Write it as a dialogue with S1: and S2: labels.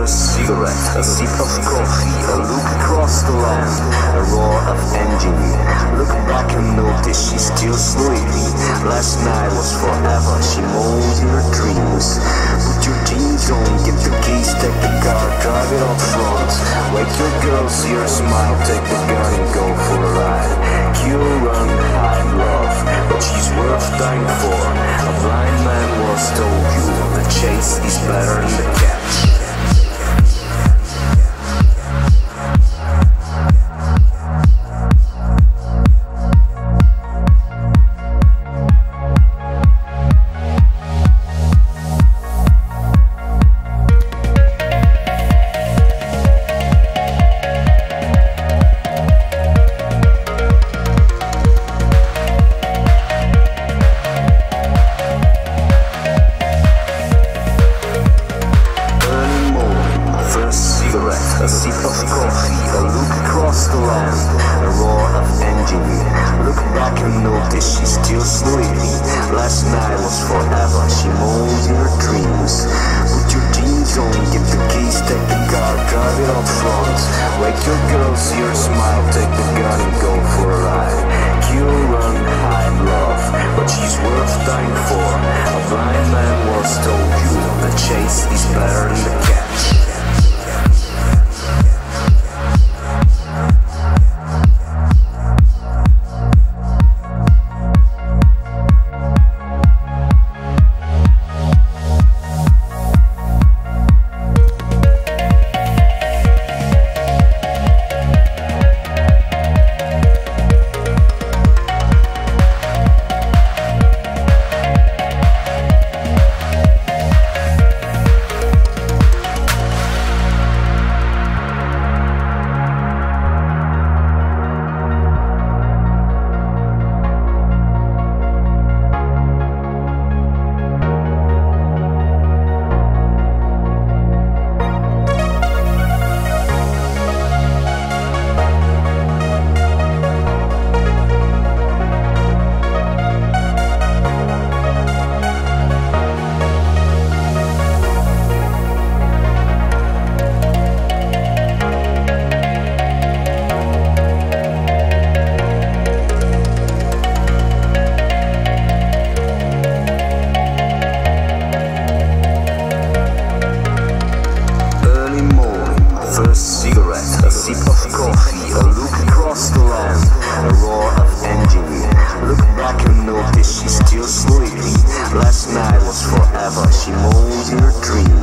S1: first cigarette, a sip of coffee, a look across the land, a roar of engine. Look back and notice she's still sleeping. Last night was forever, she moans in her dreams. Put your jeans on, get the keys, take the car, drive it up front. Wake your girl, see her smile, take the gun and go for a ride. Kill, run, hide, love, but she's worth dying for. A blind man once told you, the chase is better than the catch. A sip of coffee, a look across the land, a roar of engine. Look back and notice she's still sleeping. Last night was forever, she moans in her dreams. Put your jeans on, get the keys, take the car, drive it up front. Wake your girl, see her smile, take the gun and go for a ride. Kill, run, hide, love, but she's worth dying for. A blind man once told you, the chase is better than the catch. First cigarette, a sip of coffee, a look across the land, a roar of engine. Look back and notice she's still sleeping. Last night was forever, she moans in her dreams.